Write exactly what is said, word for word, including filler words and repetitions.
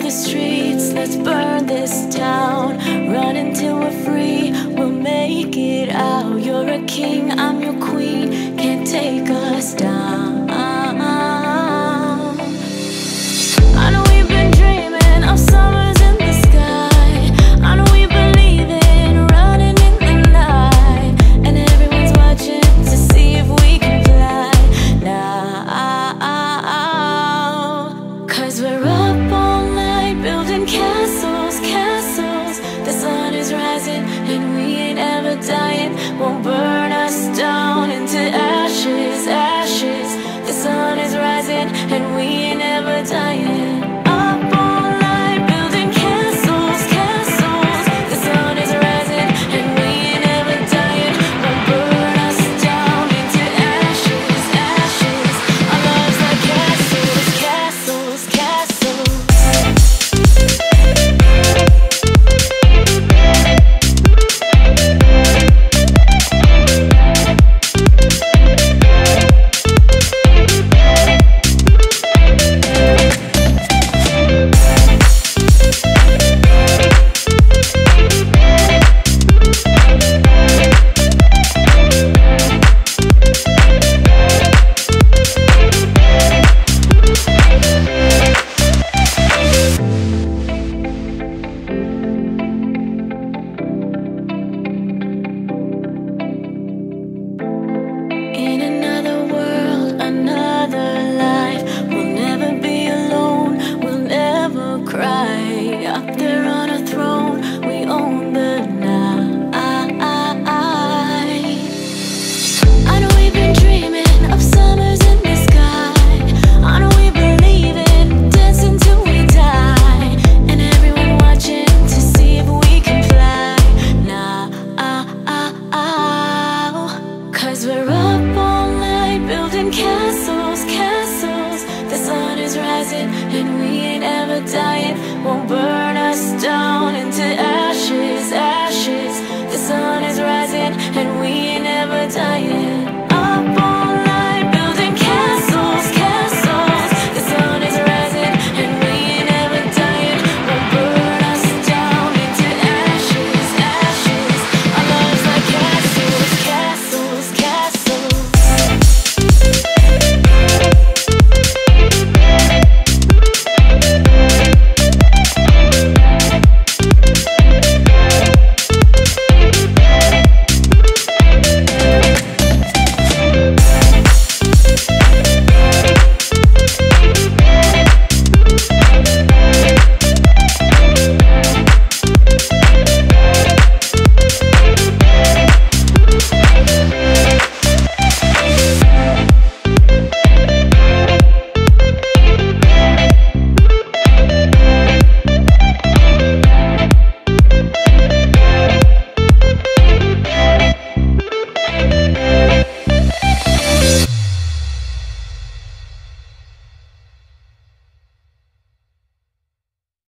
the streets, let's burn this town. Run until we're free, we'll make it out. You're a king, I'm your queen, can't take us down. I know we've been dreaming of summers in the sky. I know we believe in running in the night, and everyone's watching to see if we can fly now. Cause we're up all night building castles, castles. The sun is rising and we ain't ever dying. Won't burn us down into ashes, ashes. The sun is rising and we ain't ever dying. Up all night building castles, castles. The sun is rising and we ain't ever dying. Won't burn us down into ashes, ashes. Our love's like castles, castles, castles. In another world, another life, we'll never be alone, we'll never cry. Up there on a throne, we own the night. I know we've been dreaming of summers in the sky. I know we believe in dancing till we die, and everyone watching to see if we can fly now. Cause we're up all night building castles, castles. The sun is rising and we ain't ever dying. Won't burn us down into ashes, ashes. The sun is rising and we ain't ever dying.